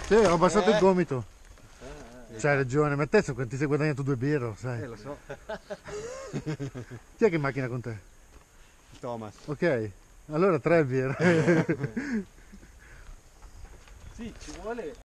Sì, ho abbassato il gomito. C'hai ragione, ma te ti sei guadagnato 2 birre, sai. Lo so. Chi è che è in macchina con te? Thomas. Ok, allora 3 birre. Sì, ci vuole